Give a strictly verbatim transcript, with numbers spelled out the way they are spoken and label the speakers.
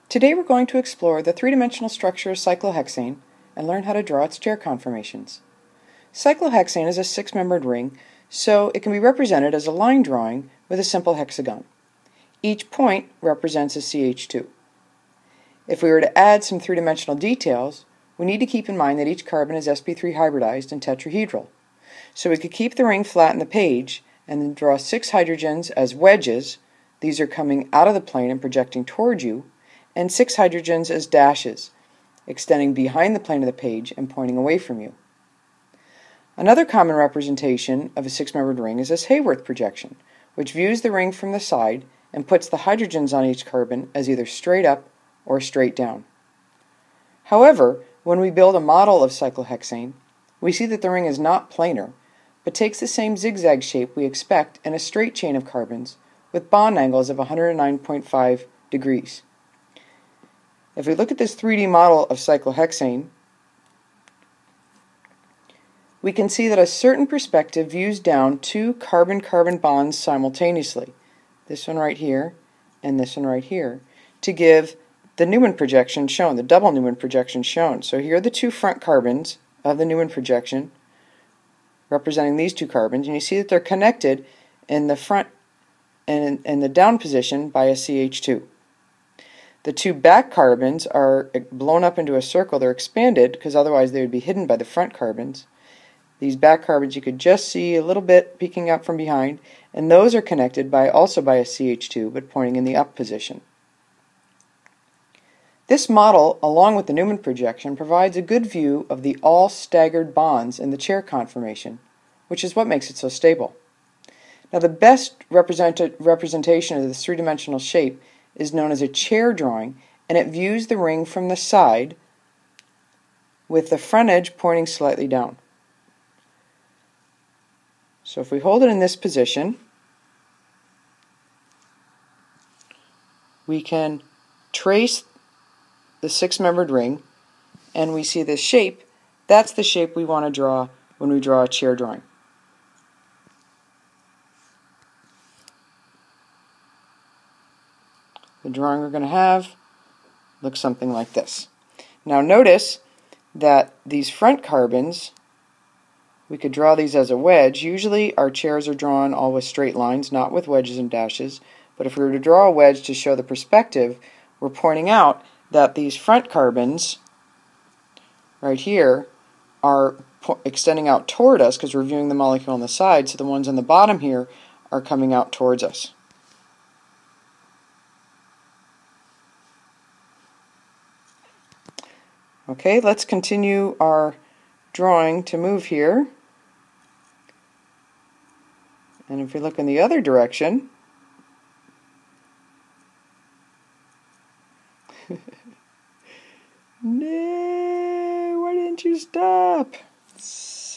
Speaker 1: Today we're going to explore the three-dimensional structure of cyclohexane and learn how to draw its chair conformations. Cyclohexane is a six-membered ring, so it can be represented as a line drawing with a simple hexagon. Each point represents a C H two. If we were to add some three-dimensional details, we need to keep in mind that each carbon is s p three hybridized and tetrahedral. So we could keep the ring flat in the page and then draw six hydrogens as wedges. These are coming out of the plane and projecting towards you, and six hydrogens as dashes, extending behind the plane of the page and pointing away from you. Another common representation of a six-membered ring is this Haworth projection, which views the ring from the side and puts the hydrogens on each carbon as either straight up or straight down. However, when we build a model of cyclohexane, we see that the ring is not planar, but takes the same zigzag shape we expect in a straight chain of carbons with bond angles of one hundred nine point five degrees. If we look at this three D model of cyclohexane, we can see that a certain perspective views down two carbon-carbon bonds simultaneously, this one right here and this one right here, to give the Newman projection shown, the double Newman projection shown. So here are the two front carbons of the Newman projection representing these two carbons, and you see that they're connected in the front and in the down position by a C H two. The two back carbons are blown up into a circle. They're expanded because otherwise they would be hidden by the front carbons. These back carbons you could just see a little bit peeking up from behind, and those are connected by also by a C H two but pointing in the up position. This model, along with the Newman projection, provides a good view of the all staggered bonds in the chair conformation, which is what makes it so stable. Now, the best representation of this three-dimensional shape is known as a chair drawing, and it views the ring from the side with the front edge pointing slightly down. So if we hold it in this position, we can trace the six-membered ring, and we see this shape. That's the shape we want to draw when we draw a chair drawing. The drawing we're going to have looks something like this. Now notice that these front carbons, we could draw these as a wedge. Usually our chairs are drawn all with straight lines, not with wedges and dashes. But if we were to draw a wedge to show the perspective, we're pointing out that these front carbons right here are extending out toward us because we're viewing the molecule on the side, so the ones on the bottom here are coming out towards us. Okay, let's continue our drawing to move here. And if we look in the other direction, no, why didn't you stop?